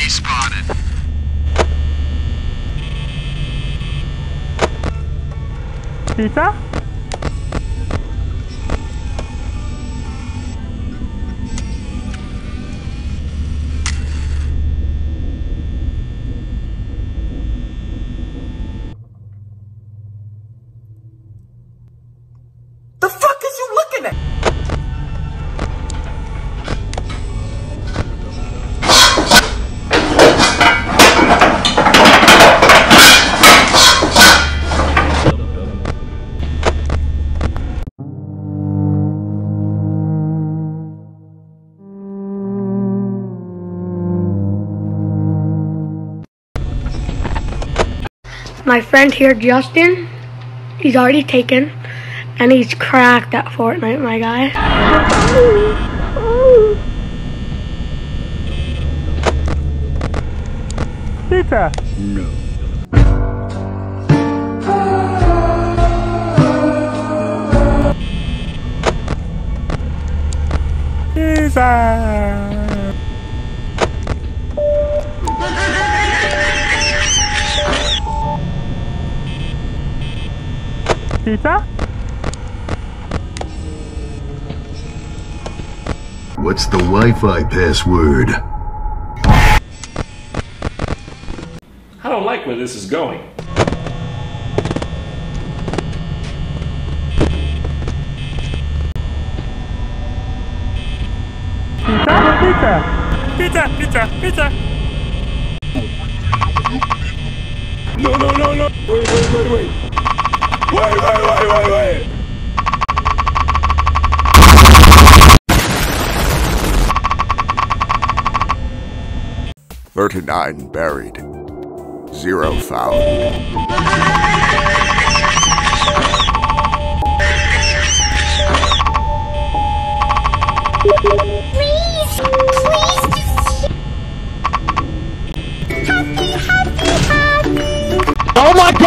Enemy spotted. Pizza? The fuck is you looking at? My friend here, Justin, he's already taken, and he's cracked at Fortnite, my guy. Pizza! No. Pizza! Pizza? What's the Wi-Fi password? I don't like where this is going. Pizza? Pizza! Pizza! Pizza! Pizza! No, no, no, no! Wait, wait, wait, wait! Wait, wait, wait, wait, wait! $39 buried. 0 found. Please, please, just happy. Oh my